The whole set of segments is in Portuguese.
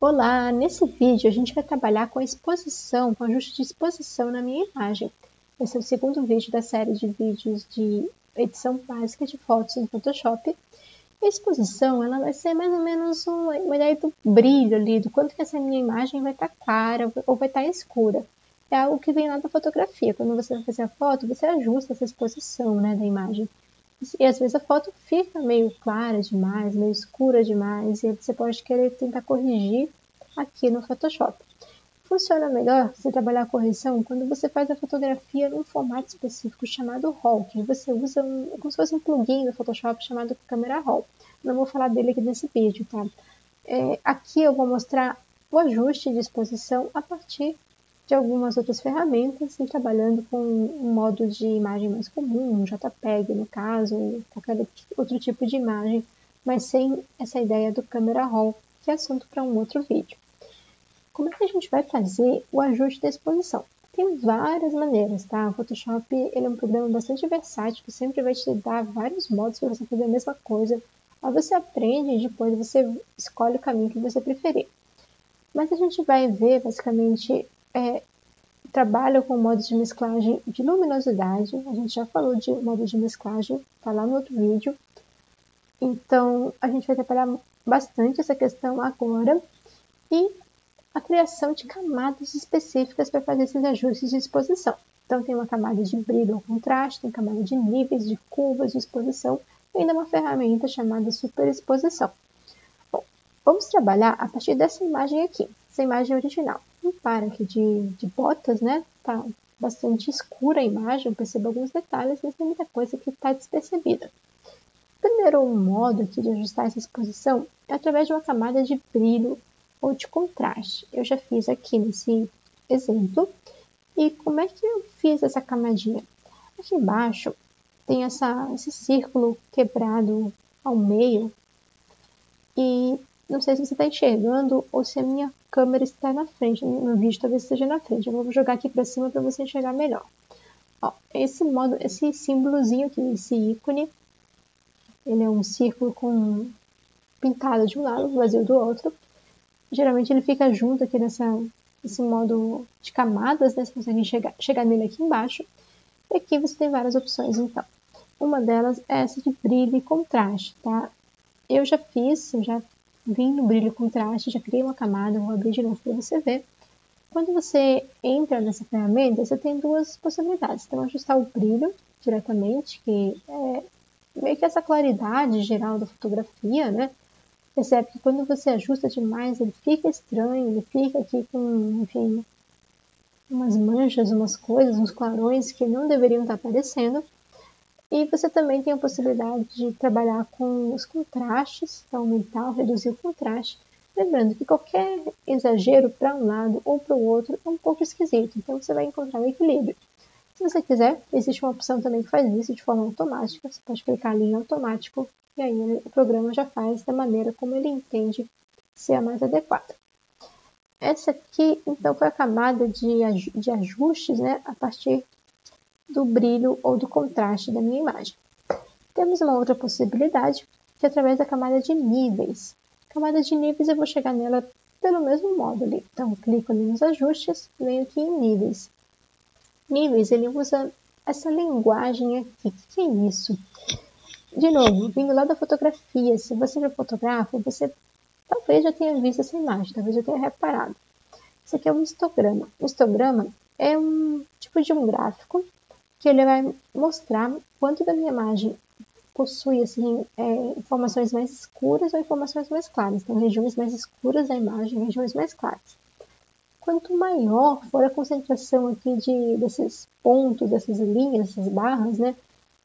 Olá, nesse vídeo a gente vai trabalhar com a exposição, com ajuste de exposição na minha imagem. Esse é o segundo vídeo da série de vídeos de edição básica de fotos em Photoshop. A exposição ela vai ser mais ou menos uma ideia do brilho ali, do quanto que essa minha imagem vai estar clara ou vai estar escura. É algo que vem lá da fotografia. Quando você vai fazer a foto, você ajusta essa exposição, né, da imagem. E às vezes a foto fica meio clara demais, meio escura demais, e você pode querer tentar corrigir aqui no Photoshop. Funciona melhor você trabalhar a correção quando você faz a fotografia num formato específico chamado RAW, que você usa como se fosse um plugin do Photoshop chamado Camera Raw. Não vou falar dele aqui nesse vídeo, tá? Aqui eu vou mostrar o ajuste de exposição a partir de algumas outras ferramentas e trabalhando com um modo de imagem mais comum, um JPEG no caso, ou qualquer outro tipo de imagem, mas sem essa ideia do Camera Raw, que é assunto para um outro vídeo. Como é que a gente vai fazer o ajuste da exposição? Tem várias maneiras, tá? O Photoshop ele é um programa bastante versátil, que sempre vai te dar vários modos para você fazer a mesma coisa. Aí você aprende e depois você escolhe o caminho que você preferir. Mas a gente vai ver, basicamente, trabalho com modos de mesclagem de luminosidade. A gente já falou de modo de mesclagem, tá lá no outro vídeo. Então, a gente vai trabalhar bastante essa questão agora. E a criação de camadas específicas para fazer esses ajustes de exposição. Então, tem uma camada de brilho ou contraste, tem camada de níveis, de curvas de exposição, e ainda uma ferramenta chamada superexposição. Bom, vamos trabalhar a partir dessa imagem aqui, essa imagem original. Repara aqui de botas, né? Tá bastante escura a imagem, eu percebo alguns detalhes, mas tem muita coisa que está despercebida. O primeiro modo aqui de ajustar essa exposição é através de uma camada de brilho ou de contraste. Eu já fiz aqui nesse exemplo. E como é que eu fiz essa camadinha? Aqui embaixo tem esse círculo quebrado ao meio. E não sei se você está enxergando ou se a minha câmera está na frente. No vídeo talvez esteja na frente. Eu vou jogar aqui para cima para você enxergar melhor. Ó, esse símbolozinho aqui, esse ícone, ele é um círculo pintado de um lado, vazio do outro. Geralmente ele fica junto aqui nesse modo de camadas, né? Você consegue chegar nele aqui embaixo. E aqui você tem várias opções, então. Uma delas é essa de brilho e contraste, tá? Eu já vim no brilho e contraste, já criei uma camada, vou abrir de novo para você ver. Quando você entra nessa ferramenta, você tem duas possibilidades. Então, ajustar o brilho diretamente, que é meio que essa claridade geral da fotografia, né? Percebe que quando você ajusta demais, ele fica estranho, ele fica aqui com, enfim, umas manchas, umas coisas, uns clarões que não deveriam estar aparecendo. E você também tem a possibilidade de trabalhar com os contrastes, para aumentar ou reduzir o contraste. Lembrando que qualquer exagero para um lado ou para o outro é um pouco esquisito, então você vai encontrar o equilíbrio. Se você quiser, existe uma opção também que faz isso de forma automática. Você pode clicar ali em automático e aí o programa já faz da maneira como ele entende ser a mais adequada. Essa aqui, então, foi a camada de ajustes, né, a partir do brilho ou do contraste da minha imagem. Temos uma outra possibilidade, que é através da camada de níveis. A camada de níveis eu vou chegar nela pelo mesmo modo ali. Então, clico ali nos ajustes, venho aqui em níveis. Níveis, ele usa essa linguagem aqui. O que é isso? De novo, vindo lá da fotografia, se você já fotografa, você talvez já tenha visto essa imagem, talvez já tenha reparado. Isso aqui é um histograma. O histograma é um tipo de um gráfico que ele vai mostrar quanto da minha imagem possui assim, informações mais escuras ou informações mais claras. Então, regiões mais escuras da imagem, regiões mais claras. Quanto maior for a concentração aqui desses pontos, dessas linhas, dessas barras, né,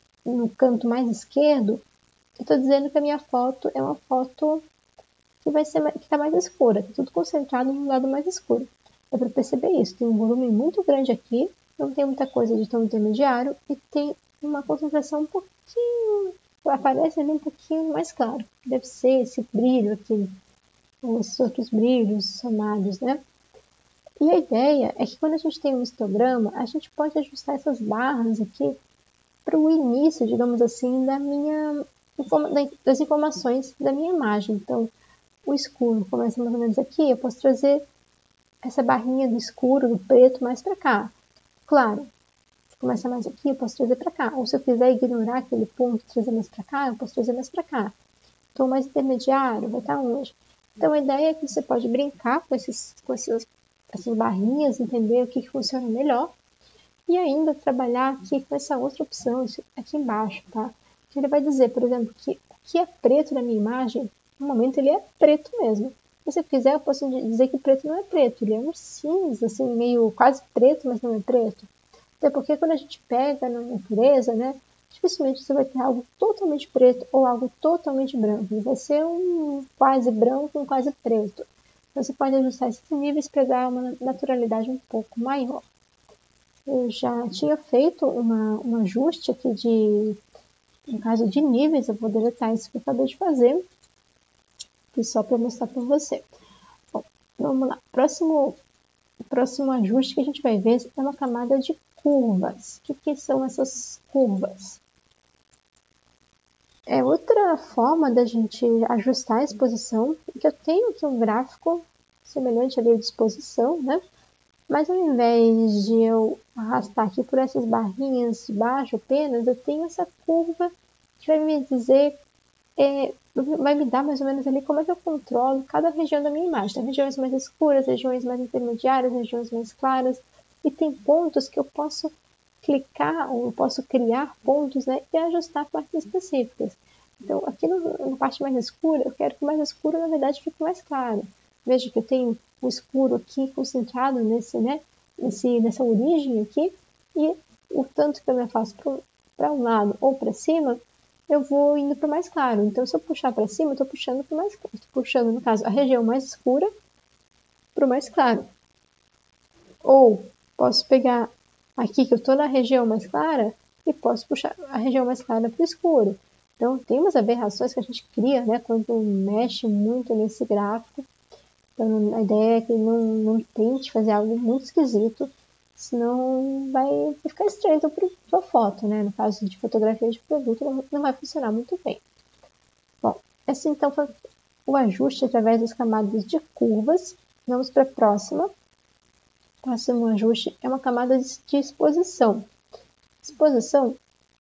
no canto mais esquerdo, eu estou dizendo que a minha foto é uma foto que está mais escura, está tudo concentrado no lado mais escuro. Dá para perceber isso, tem um volume muito grande aqui, não tem muita coisa de tom intermediário e tem uma concentração um pouquinho, aparece ali um pouquinho mais claro. Deve ser esse brilho aqui, ou esses outros brilhos somados, né? E a ideia é que quando a gente tem um histograma, a gente pode ajustar essas barras aqui para o início, digamos assim, das informações da minha imagem. Então, o escuro começa mais ou menos aqui, eu posso trazer essa barrinha do escuro, do preto, mais para cá. Claro, se começa mais aqui, eu posso trazer para cá. Ou se eu quiser ignorar aquele ponto e trazer mais para cá, eu posso trazer mais para cá. Tom mais intermediário vai estar onde? Então a ideia é que você pode brincar com essas barrinhas, entender o que funciona melhor e ainda trabalhar aqui com essa outra opção, aqui embaixo, tá? Que ele vai dizer, por exemplo, que o que é preto na minha imagem, no momento ele é preto mesmo. Se eu quiser, eu posso dizer que preto não é preto, ele é um cinza, assim, meio quase preto, mas não é preto. Até porque quando a gente pega na natureza, né, dificilmente você vai ter algo totalmente preto ou algo totalmente branco. Vai ser um quase branco, um quase preto. Então você pode ajustar esses níveis para dar uma naturalidade um pouco maior. Eu já tinha feito um ajuste aqui no caso de níveis, eu vou deletar isso que eu acabei de fazer, só para mostrar para você. Bom, vamos lá. Próximo ajuste que a gente vai ver é uma camada de curvas. O que são essas curvas? É outra forma da gente ajustar a exposição, que eu tenho aqui um gráfico semelhante ali de exposição, né? Mas ao invés de eu arrastar aqui por essas barrinhas de baixo apenas, eu tenho essa curva que vai me dizer, vai me dar mais ou menos ali como é que eu controlo cada região da minha imagem. Tem regiões mais escuras, regiões mais intermediárias, regiões mais claras, e tem pontos que eu posso clicar ou eu posso criar pontos, né, e ajustar partes específicas. Então, aqui na parte mais escura, eu quero que o mais escuro, na verdade, fique mais claro. Veja que eu tenho o escuro aqui concentrado nessa origem aqui, e o tanto que eu me afasto para um lado ou para cima, eu vou indo para o mais claro. Então, se eu puxar para cima, eu estou puxando para o mais claro. Estou puxando, no caso, a região mais escura para o mais claro. Ou posso pegar aqui que eu estou na região mais clara e posso puxar a região mais clara para o escuro. Então, tem umas aberrações que a gente cria, né, quando mexe muito nesse gráfico. Então, a ideia é que não tente fazer algo muito esquisito, senão vai ficar estranho para a sua foto, né? No caso de fotografia de produto, não vai funcionar muito bem. Bom, esse então foi o ajuste através das camadas de curvas. Vamos para a próxima. O próximo ajuste é uma camada de exposição. Exposição,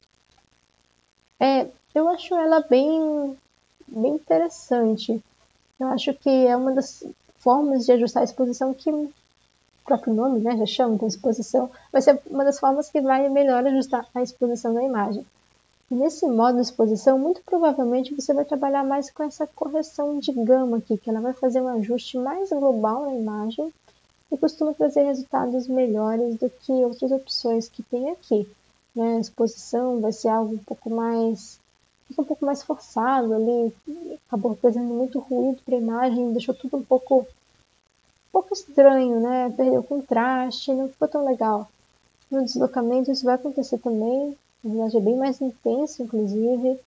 eu acho ela bem interessante. Eu acho que é uma das formas de ajustar a exposição que o próprio nome, né, já chama, então exposição, vai ser uma das formas que vai melhor ajustar a exposição da imagem. E nesse modo de exposição, muito provavelmente você vai trabalhar mais com essa correção de gama aqui, que ela vai fazer um ajuste mais global na imagem e costuma trazer resultados melhores do que outras opções que tem aqui. Né? A exposição vai ser algo um pouco mais forçado ali, acabou trazendo muito ruído para a imagem, deixou tudo um pouco estranho, né? Perdeu o contraste, não ficou tão legal. No deslocamento isso vai acontecer também, na verdade é bem mais intenso, inclusive.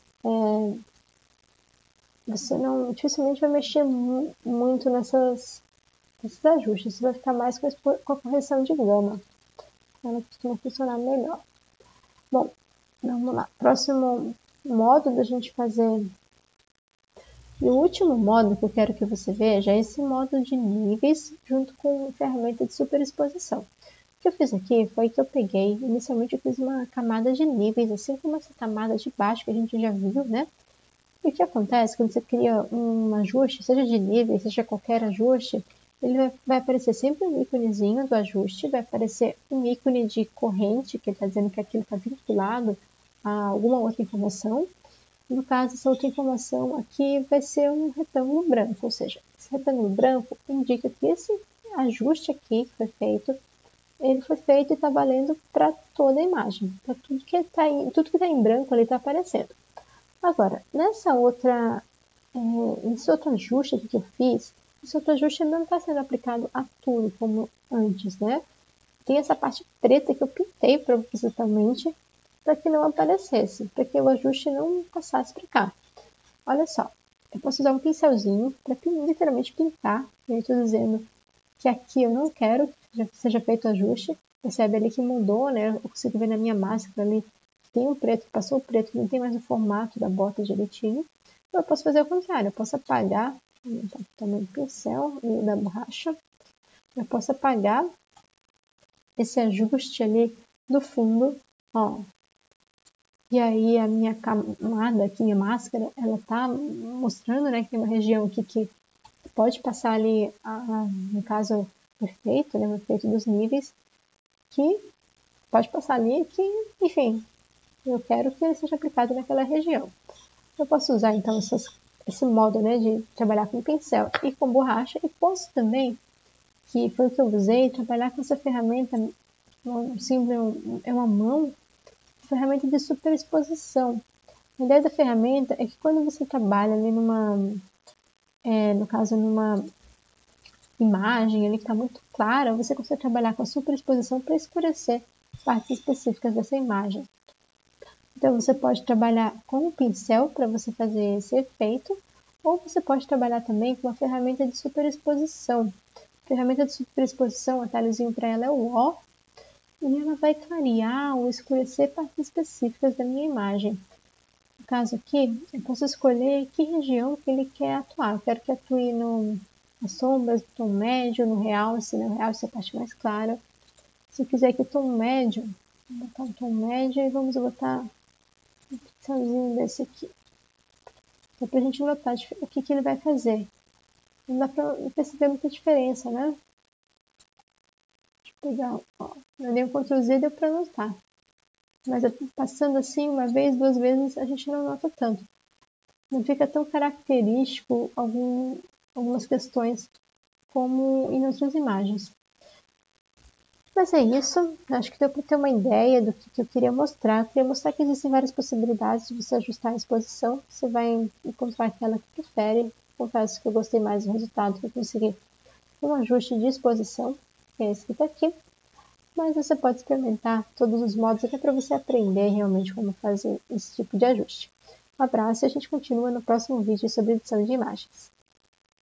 Você não dificilmente vai mexer muito nesses ajustes, você vai ficar mais com a correção de gama. Ela costuma funcionar melhor. Bom, vamos lá. Próximo modo da gente fazer. E o último modo que eu quero que você veja é esse modo de níveis junto com a ferramenta de superexposição. O que eu fiz aqui foi que eu peguei, inicialmente eu fiz uma camada de níveis, assim como essa camada de baixo que a gente já viu, né? E o que acontece quando você cria um ajuste, seja de nível, seja qualquer ajuste, ele vai aparecer sempre um íconezinho do ajuste, vai aparecer um ícone de corrente, que ele está dizendo que aquilo está vinculado a alguma outra informação. No caso, essa outra informação aqui vai ser um retângulo branco, ou seja, esse retângulo branco indica que esse ajuste aqui que foi feito, ele foi feito e está valendo para toda a imagem, para tudo que está em branco ali está aparecendo. Agora, nesse outro ajuste aqui que eu fiz, esse outro ajuste não está sendo aplicado a tudo como antes, né? Tem essa parte preta que eu pintei propositalmente para que não aparecesse, para que o ajuste não passasse para cá. Olha só, eu posso usar um pincelzinho para literalmente pintar, e aí estou dizendo que aqui eu não quero que seja feito o ajuste, percebe ali que mudou, né? Eu consigo ver na minha máscara ali que tem um preto, passou o preto, não tem mais o formato da bota direitinho. Eu posso fazer o contrário, eu posso apagar Vou aumentar aqui também o pincel e o da borracha. Eu posso apagar esse ajuste ali do fundo, ó. E aí a minha camada aqui, minha máscara, ela tá mostrando, né, que tem uma região aqui que pode passar ali, no caso, o efeito, né, o efeito dos níveis, que pode passar ali que, enfim, eu quero que ele seja aplicado naquela região. Eu posso usar, então, esse modo, né, de trabalhar com pincel e com borracha, e posso também, que foi o que eu usei, trabalhar com essa ferramenta, um símbolo é uma mão, ferramenta de superexposição. A ideia da ferramenta é que quando você trabalha ali no caso, numa imagem ali que está muito clara, você consegue trabalhar com a superexposição para escurecer partes específicas dessa imagem. Então, você pode trabalhar com o pincel para você fazer esse efeito, ou você pode trabalhar também com uma ferramenta de superexposição. A ferramenta de superexposição, o atalhozinho para ela é o O, e ela vai clarear ou escurecer partes específicas da minha imagem. No caso aqui, eu posso escolher que região que ele quer atuar. Eu quero que atue nas sombras, no tom médio, no realce, no realce é a parte mais clara. Se eu quiser que o tom médio, vou botar um tom médio e vamos botar um pincelzinho desse aqui. Só pra gente notar o que ele vai fazer. Não dá pra perceber muita diferença, né? Deixa eu pegar, ó. Eu dei um Ctrl Z, deu pra notar. Mas passando assim, uma vez, duas vezes, a gente não nota tanto. Não fica tão característico algumas questões como em outras imagens. Mas é isso, acho que deu para ter uma ideia do que eu queria mostrar. Eu queria mostrar que existem várias possibilidades de você ajustar a exposição. Você vai encontrar aquela que prefere. Confesso que eu gostei mais do resultado que eu consegui com um ajuste de exposição, que é esse que está aqui. Mas você pode experimentar todos os modos até para você aprender realmente como fazer esse tipo de ajuste. Um abraço e a gente continua no próximo vídeo sobre edição de imagens.